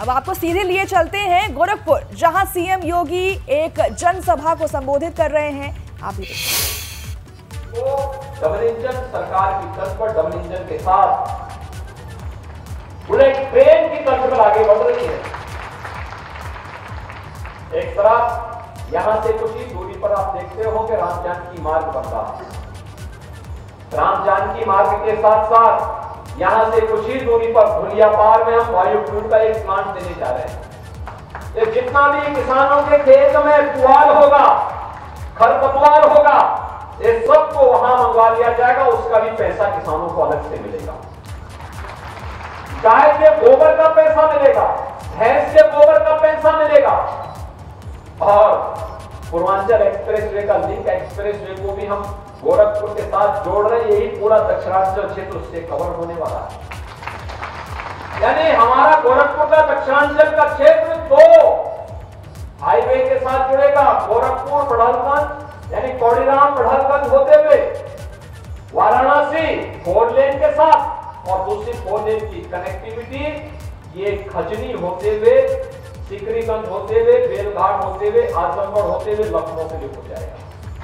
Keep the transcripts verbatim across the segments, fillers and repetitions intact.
अब आपको सीधे लिए चलते हैं गोरखपुर, जहां सीएम योगी एक जनसभा को संबोधित कर रहे हैं। आप भी देखिए। तो डबल इंजन सरकार की तर्ज पर, डबल इंजन के साथ बुलेट ट्रेन की तर्ज पर आगे बढ़ रही है। एक तरफ यहां से कुछ ही दूरी पर आप देखते हो कि राम जानकी मार्ग बन रहा है। राम जानकी मार्ग के साथ साथ यहां से कुछ ही दूरी पर धुलियापार में हम बायोफ्यूल का एक प्लांट देने जा रहे हैं। ये जितना भी किसानों के खेत में पुआल होगा, खरपतवार होगा, ये सबको वहां मंगवा लिया जाएगा। उसका भी पैसा किसानों को अलग से मिलेगा। गाय के गोबर का पैसा मिलेगा, भैंस के गोबर का पैसा मिलेगा। और पूर्वांचल एक्सप्रेस वे का लिंक एक्सप्रेस वे को भी हम गोरखपुर के साथ जोड़ रहे हैं। यही पूरा दक्षिणांचल क्षेत्र उससे कवर होने वाला है। यानी हमारा गोरखपुर का दक्षिणांचल का क्षेत्र दो हाईवे के साथ जुड़ेगा। गोरखपुर बढ़लगंज यानी कौड़ीराम बढ़लगंज होते हुए वाराणसी फोर लेन के साथ, और दूसरी फोर लेन की कनेक्टिविटी ये खजनी होते हुए, सिकरीगंज होते हुए, बेलघाट होते हुए, आजमगढ़ होते हुए लखनऊ के लिए हो जाएगा।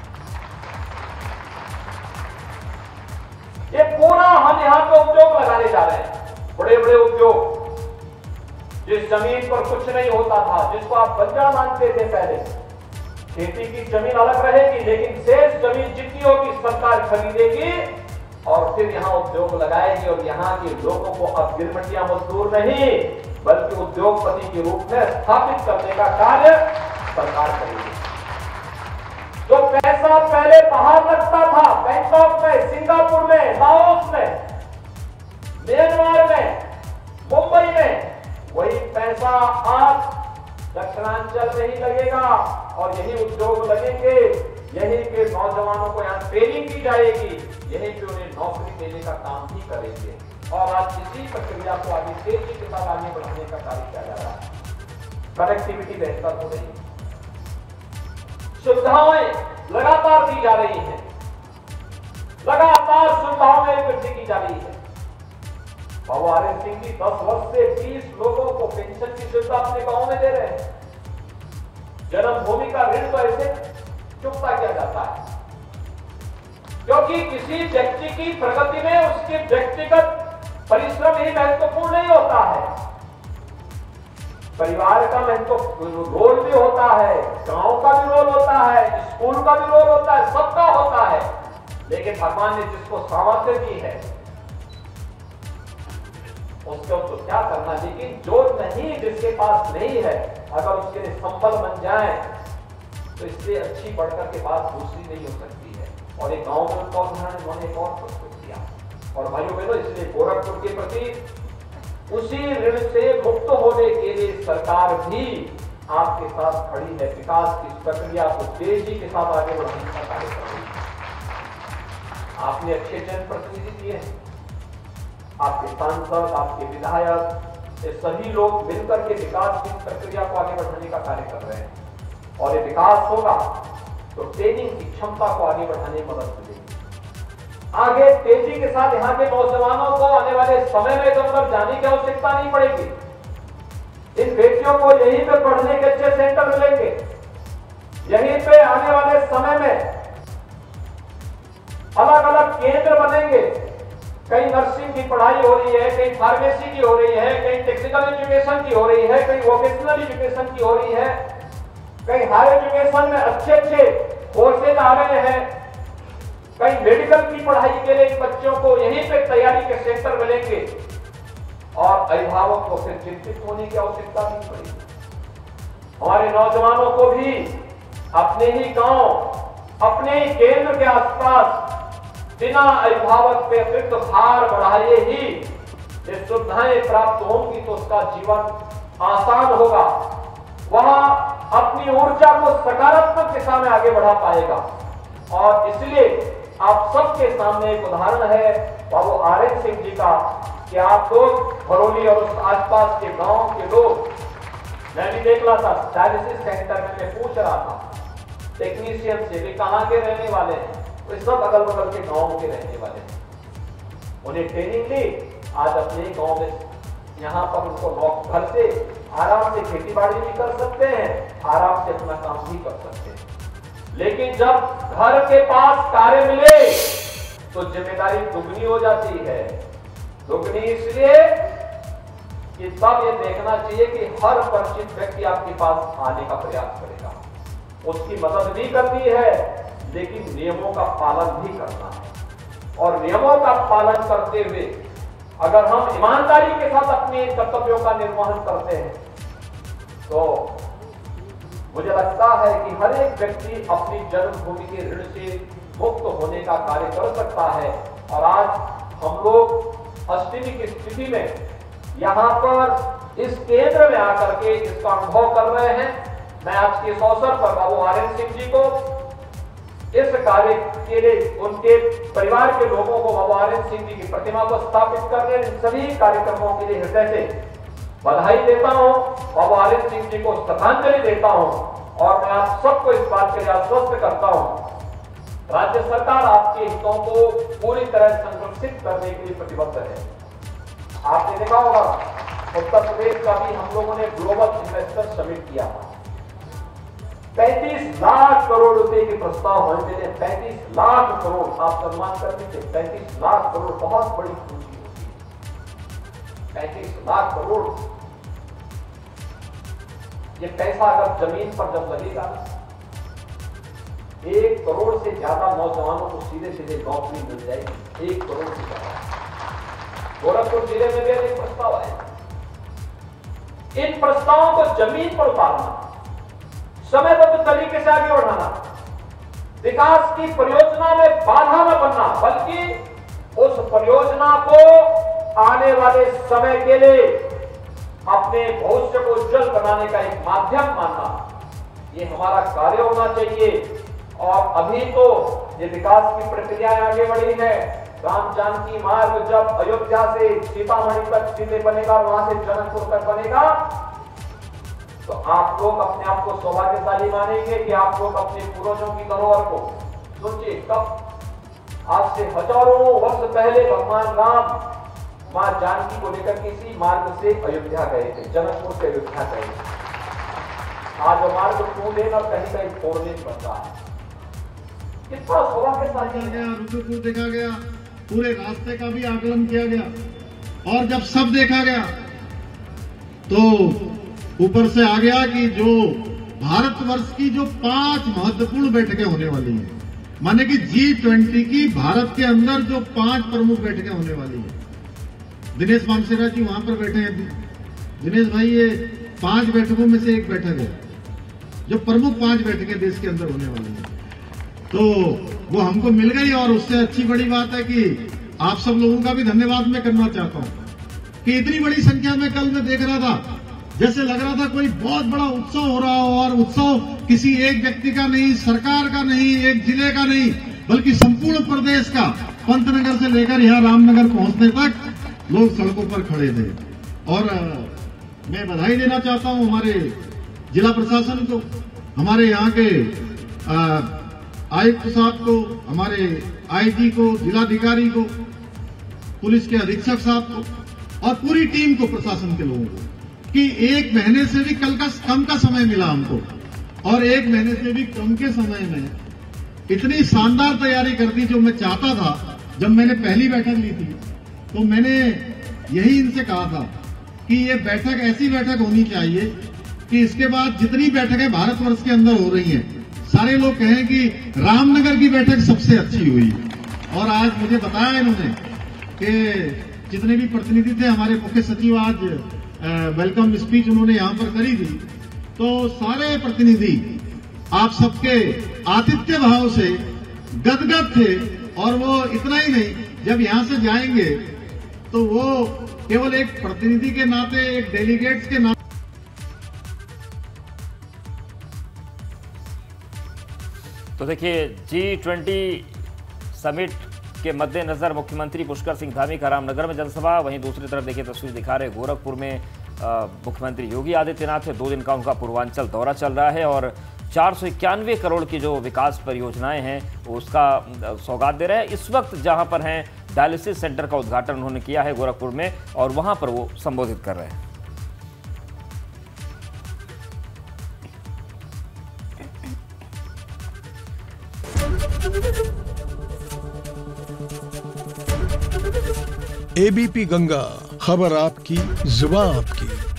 ये पूरा हम यहां पे उद्योग लगाने जा रहे हैं। बड़े बड़े उद्योग, जिस जमीन पर कुछ नहीं होता था, जिसको आप बंजर मानते थे पहले, खेती की जमीन अलग रहेगी, लेकिन शेष जमीन जितनी होगी सरकार खरीदेगी और फिर यहाँ उद्योग लगाएगी। और यहाँ के लोगों को अब गिरमटिया मजदूर नहीं बल्कि उद्योगपति के रूप में स्थापित करने का कार्य सरकार करेगी। जो पैसा पहले बाहर लगता था, बैंकॉक में, सिंगापुर में, लाओस में, म्यांमार में, मुंबई में, वही पैसा आज दक्षिणांचल में ही लगेगा और यही उद्योग लगेंगे। यहीं के नौजवानों को यहाँ ट्रेनिंग की जाएगी, यहीं पे उन्हें नौकरी देने का काम भी करेंगे। और आज इसी प्रक्रिया को आगे तेजी के साथ आगे बढ़ाने का कार्य किया जा रहा है। कनेक्टिविटी बेहतर हो रही है, सुविधाएं लगातार दी जा रही हैं, लगातार सुविधाओं में वृद्धि की जा रही है। बाबू आर्यन सिंह जी दस वर्ष से बीस लोगों को पेंशन की सुविधा अपने गांव में दे रहे हैं। जन्मभूमि का ऋण तो ऐसे चुकता किया जाता है, क्योंकि किसी व्यक्ति की प्रगति में उसके व्यक्तिगत परिश्रम ही महत्वपूर्ण नहीं होता है, परिवार का महत्वपूर्ण रोल भी होता है, गांव का भी रोल होता है, स्कूल का भी रोल होता है, सबका होता है। लेकिन भगवान ने जिसको सामर्थ्य दी है उसको तो क्या करना, लेकिन जो नहीं, जिसके पास नहीं है, अगर उसके लिए संबल बन जाए तो इससे अच्छी बढ़कर के बात दूसरी नहीं हो सकती है। और एक गांव में उनका उदाहरण उन्होंने एक और प्रस्तुत किया। और भाइयों बहनों, इसलिए गोरखपुर के प्रति उसी ऋण से मुक्त होने के लिए सरकार भी आपके साथ खड़ी है। विकास की प्रक्रिया को तेजी के साथ आगे बढ़ाने का कार्य कर रही है। आपने अच्छे जनप्रतिनिधि दिए हैं, आपके सांसद, आपके विधायक, ये सभी लोग मिलकर के विकास की प्रक्रिया को आगे बढ़ाने का कार्य कर रहे हैं। और ये विकास होगा तो ट्रेनिंग की क्षमता को आगे बढ़ाने में मदद मिलेगी। आगे तेजी के साथ यहाँ के नौजवानों को आने वाले समय में इधर उधर जाने की आवश्यकता नहीं पड़ेगी। इन बेटियों को यहीं पे पढ़ने के अच्छे सेंटर मिलेंगे। यहीं पे आने वाले समय में अलग अलग केंद्र बनेंगे। कहीं नर्सिंग की पढ़ाई हो रही है, कहीं फार्मेसी की हो रही है, कहीं टेक्निकल एजुकेशन की हो रही है, कहीं वोकेशनल एजुकेशन की हो रही है, कहीं हायर एजुकेशन में अच्छे अच्छे कोर्सेज आ रहे हैं, कहीं मेडिकल की पढ़ाई के लिए बच्चों को यहीं पे तैयारी के सेंटर मिलेंगे। और अभिभावक को फिर चिंतित होने की आवश्यकता नहीं पड़ेगी। हमारे नौजवानों को भी अपने ही गांव, अपने ही केंद्र के आसपास बिना अभिभावक पे अतिरिक्त भार बढ़ाए ही ये सुविधाएं प्राप्त होंगी तो उसका जीवन आसान होगा। वहां अपनी ऊर्जा को सकारात्मक दिशा में आगे बढ़ा पाएगा। और इसलिए आप सबके सामने एक उदाहरण है बाबू आर्यन सिंह जी का कि आप लोग भरोली और उस आसपास के गांव के लोग, मैं भी देख रहा था डायलिसिस सेंटर में, मैं पूछ रहा था टेक्नीशियन से वे कहाँ के रहने वाले हैं, तो सब अगल बगल के गांव के रहने वाले हैं। उन्हें ट्रेनिंग ली, आज अपने गांव में यहाँ पर उनको नौक घर से आराम से खेती बाड़ी भी कर सकते हैं, आराम से अपना काम भी कर सकते हैं। लेकिन जब घर के पास कार्य मिले तो जिम्मेदारी दुगनी हो जाती है। दुगनी इसलिए कि तब ये देखना चाहिए कि हर परिचित व्यक्ति आपके पास आने का प्रयास करेगा, उसकी मदद भी करनी है, लेकिन नियमों का पालन भी करना है। और नियमों का पालन करते हुए अगर हम ईमानदारी के साथ अपने कर्तव्यों का निर्वहन करते हैं तो मुझे लगता है कि हर एक व्यक्ति अपनी जन्मभूमि के ऋण से मुक्त होने का कार्य कर सकता है। और आज हम लोग अष्टमी की स्थिति में यहाँ पर इस केंद्र में आकर के इसका अनुभव कर रहे हैं। मैं आज के इस अवसर पर बाबू आर एन सिंह जी को इस कार्य के लिए उनके परिवार के लोगों को बाबू आर एन सिंह जी की प्रतिमा को स्थापित करने इन सभी कार्यक्रमों के लिए हृदय से बधाई देता हूं, बाबू आर एन सिंह जी को श्रद्धांजलि देता हूं। और मैं आप सबको इस बात के लिए आश्वस्त करता हूं, राज्य सरकार आपके हितों को पूरी तरह संरक्षित करने के लिए प्रतिबद्ध है। आपने देखा होगा उत्तर प्रदेश का भी हम लोगों ने ग्लोबल इन्वेस्टर समिट किया था। पैंतीस लाख करोड़ रुपए के प्रस्ताव होने थे। पैंतीस लाख करोड़ आप सम्मान करने थे। पैंतीस लाख करोड़ बहुत बड़ी पूंजी होती है। पैंतीस लाख करोड़ ये पैसा अगर जमीन पर जब लगेगा, एक करोड़ से ज्यादा नौजवानों को सीधे सीधे नौकरी मिल जाएगी। एक करोड़ से ज्यादा गोरखपुर जिले में भी एक प्रस्ताव है। इन प्रस्तावों को जमीन पर उतारना, समयबद्ध तरीके से आगे बढ़ाना, विकास की परियोजना में बाधा न बनना, बल्कि उस परियोजना को आने वाले समय के लिए अपने भविष्य को उज्जवल बनाने का एक माध्यम मानना, ये हमारा कार्य होना चाहिए। और अभी तो ये विकास की प्रक्रियाएं आगे बढ़ी है। राम जानकी मार्ग जब अयोध्या से सीतामढ़ी तक सीधे बनेगा, वहां से जनकपुर तक बनेगा, तो आप लोग अपने आप को सौभाग्यशाली मानेंगे कि आप लोग अपने पूर्वजों की धरोहर को सोचिए। कब आज से हजारों वर्ष पहले भगवान राम मां जानकी को लेकर किसी मार्ग से अयोध्या गए थे, जनकपुर से अयोध्या गए थे। आज वो मार्ग टू लेन और कहीं कहीं फोर लेन बन रहा है। कितना सौभाग्यशाली गया, रुद्रपुर देखा गया, पूरे रास्ते का भी आकलन किया गया। और जब सब देखा गया तो ऊपर से आ गया कि जो भारतवर्ष की जो पांच महत्वपूर्ण बैठकें होने वाली हैं, माने कि जी ट्वेंटी की भारत के अंदर जो पांच प्रमुख बैठकें होने वाली हैं। दिनेश मानसेरा जी वहां पर बैठे हैं। दिनेश भाई, ये पांच बैठकों में से एक बैठक है जो प्रमुख पांच बैठकें देश के अंदर होने वाली है। तो वो हमको मिल गई। और उससे अच्छी बड़ी बात है कि आप सब लोगों का भी धन्यवाद मैं करना चाहता हूं कि इतनी बड़ी संख्या में कल मैं देख रहा था, जैसे लग रहा था कोई बहुत बड़ा उत्सव हो रहा हो। और उत्सव किसी एक व्यक्ति का नहीं, सरकार का नहीं, एक जिले का नहीं, बल्कि संपूर्ण प्रदेश का, पंतनगर से लेकर यहाँ रामनगर पहुंचने तक लोग सड़कों पर खड़े थे। और मैं बधाई देना चाहता हूं हमारे जिला प्रशासन को, हमारे यहाँ के आयुक्त साहब को, हमारे आईजी को, जिलाधिकारी को, पुलिस के अधीक्षक साहब को और पूरी टीम को, प्रशासन के लोगों को, कि एक महीने से भी कल का कम का समय मिला हमको। और एक महीने से भी कम के समय में इतनी शानदार तैयारी कर दी जो मैं चाहता था। जब मैंने पहली बैठक ली थी तो मैंने यही इनसे कहा था कि ये बैठक ऐसी बैठक होनी चाहिए कि इसके बाद जितनी बैठकें भारतवर्ष के अंदर हो रही हैं, सारे लोग कहें कि रामनगर की बैठक सबसे अच्छी हुई। और आज मुझे बताया इन्होंने कि जितने भी प्रतिनिधि थे, हमारे मुख्य सचिव आज वेलकम स्पीच उन्होंने यहां पर करी थी, तो सारे प्रतिनिधि आप सबके आतिथ्य भाव से गदगद थे। और वो इतना ही नहीं, जब यहां से जाएंगे तो वो केवल एक प्रतिनिधि के नाते, एक डेलीगेट्स के नाते। तो देखिए, जी ट्वेंटी समिट के मद्देनजर मुख्यमंत्री पुष्कर सिंह धामी का रामनगर में जनसभा, वहीं दूसरी तरफ देखिए तस्वीर दिखा रहे गोरखपुर में मुख्यमंत्री योगी आदित्यनाथ है। दो दिन का उनका पूर्वांचल दौरा चल रहा है और चार सौ इक्यानवे करोड़ की जो विकास परियोजनाएं हैं उसका सौगात दे रहे हैं। इस वक्त जहां पर हैं डायलिसिस सेंटर का उद्घाटन उन्होंने किया है गोरखपुर में, और वहां पर वो संबोधित कर रहे हैं। एबीपी गंगा, खबर आपकी, जुबान आपकी।